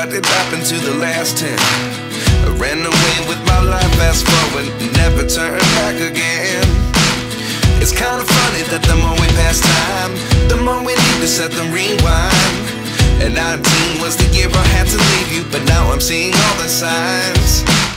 what did happen to the last 10? I ran away with my life, fast forward, never turn back again. It's kinda funny that the more we pass time, the more we need to set the rewind. And 19 was the year I had to leave you, but now I'm seeing all the signs.